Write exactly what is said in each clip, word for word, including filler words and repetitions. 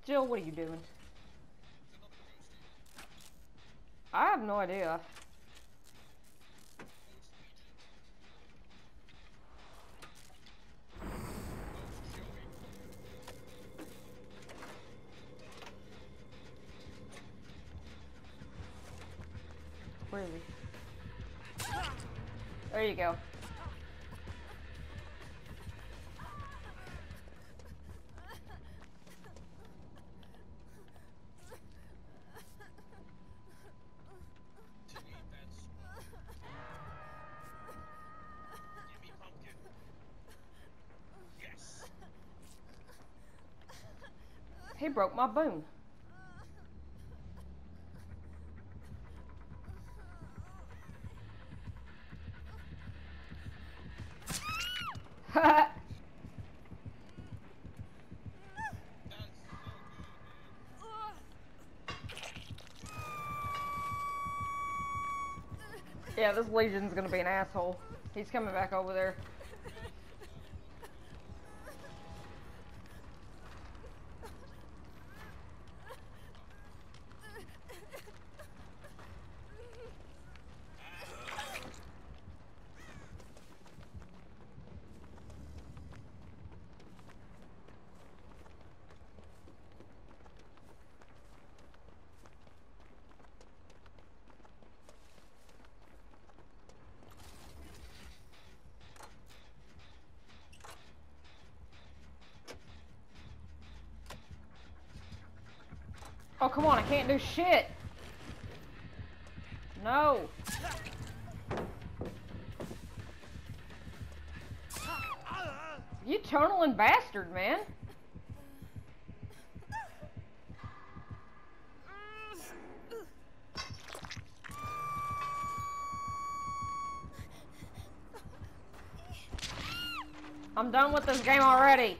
Jill, what are you doing? I have no idea. Where is he? There you go. He broke my boom. Yeah, this Legion's gonna be an asshole. He's coming back over there. Oh, come on, I can't do shit! No! You tunneling bastard, man! I'm done with this game already!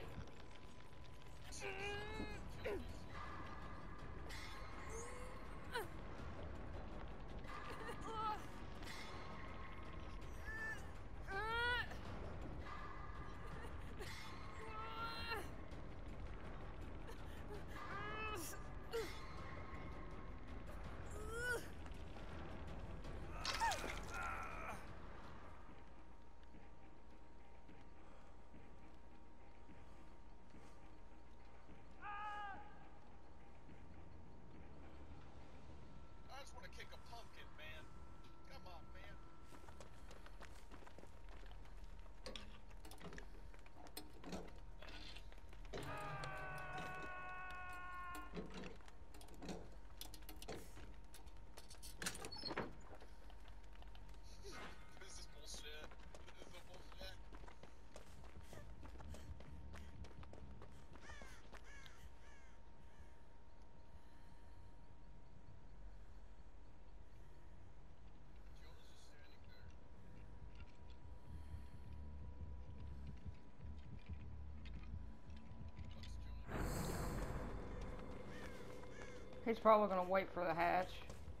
He's probably gonna wait for the hatch.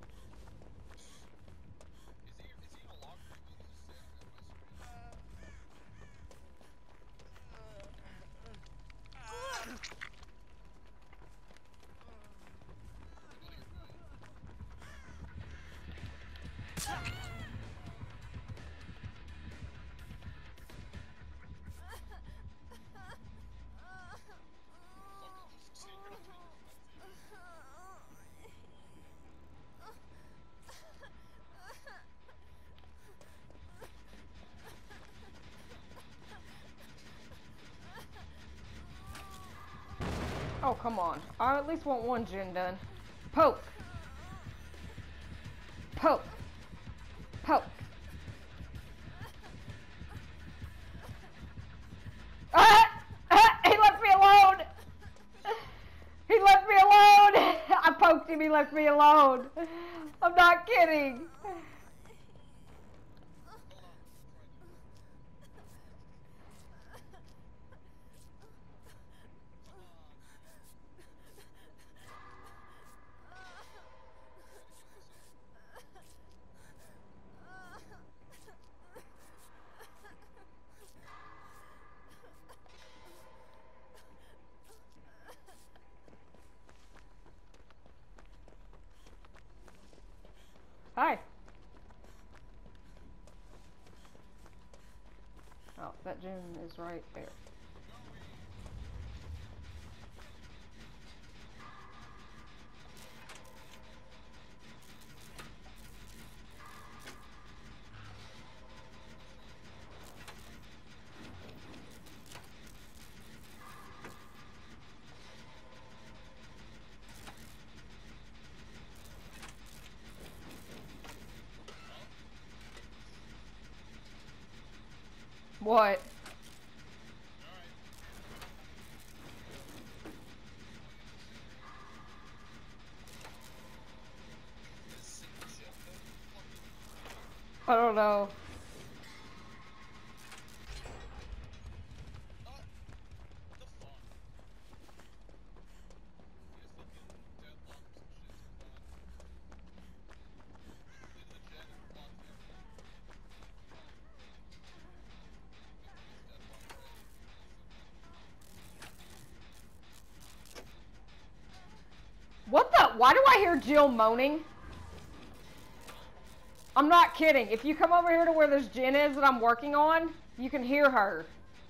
Oh, come on. I at least want one gen done. Poke! Poke! Poke! Ah! Ah! He left me alone! He left me alone! I poked him, he left me alone! I'm not kidding! Hi. Oh, that gym is right there. What? I don't know. What the? Why do I hear Jill moaning? I'm not kidding. If you come over here to where this gen is that I'm working on, you can hear her.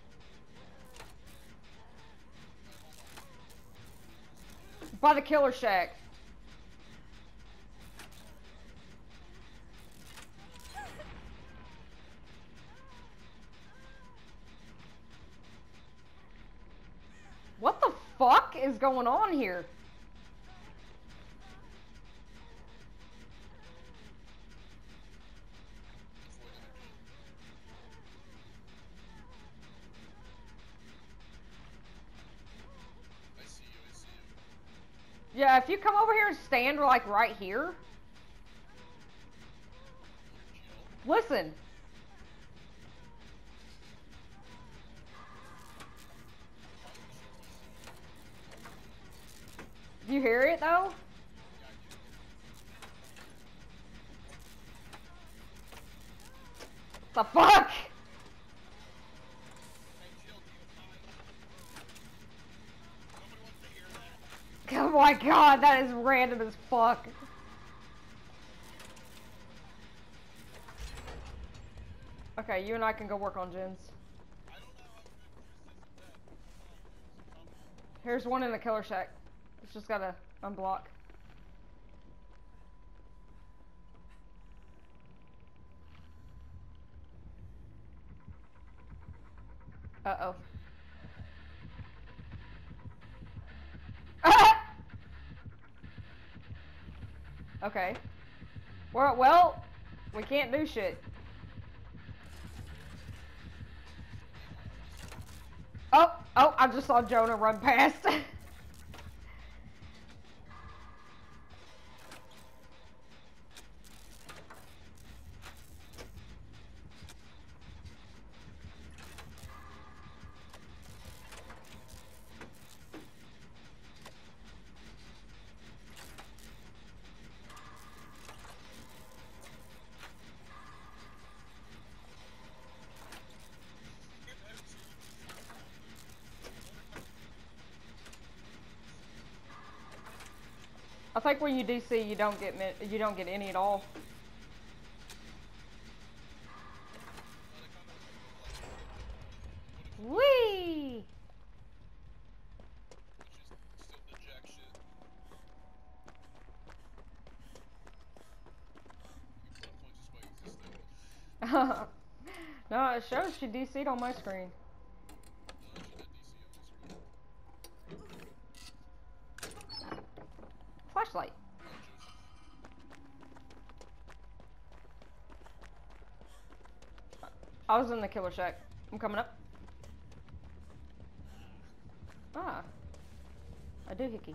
By the killer shack. What the fuck is going on here? Yeah, if you come over here and stand like right here. Listen. Do you hear it though? The fuck? Oh my god, that is random as fuck. Okay, you and I can go work on gens. Here's one in the killer shack. It's just gotta unblock. Uh-oh. Okay. Well, well, we can't do shit. Oh, oh, I just saw Jonah run past. I think when you D C, you don't get you don't get any at all. Whee! No, it shows she D C'd on my screen. Flashlight. I was in the killer shack. I'm coming up. Ah. A doohickey.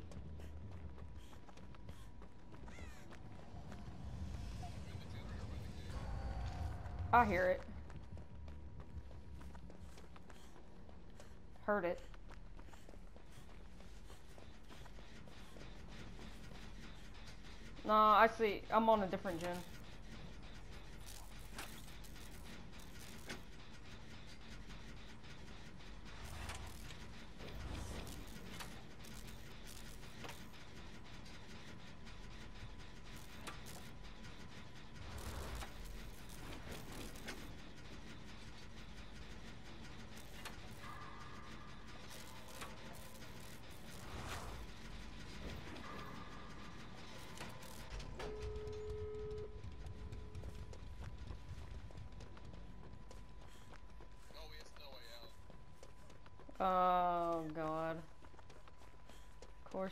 I hear it. Heard it. No, I see. I'm on a different gen.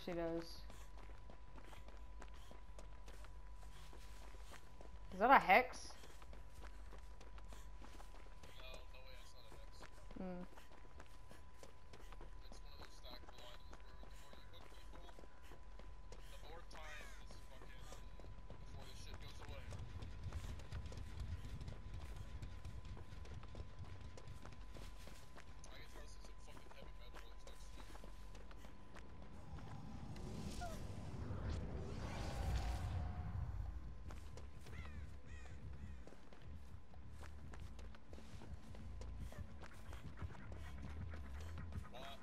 course he does. Is that a hex? No, no way, that's not a hex. Hmm. It's one of those stackable items where the more you hook people, the more time this fucking before this shit goes away. I can throw some fucking heavy metal when it's next to me. What?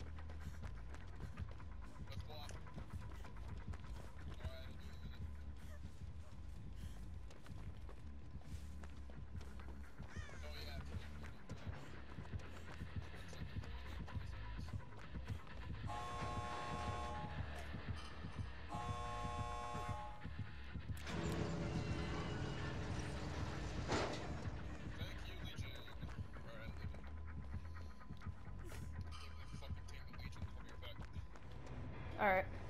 Let's block. Alright, it'll do in a minute. Oh yeah, absolutely. One second. twenty seconds. Thank you, Legion. Alright, I'm leaving. I can't believe you fucking tamed the Legion. I'll be right back. Alright.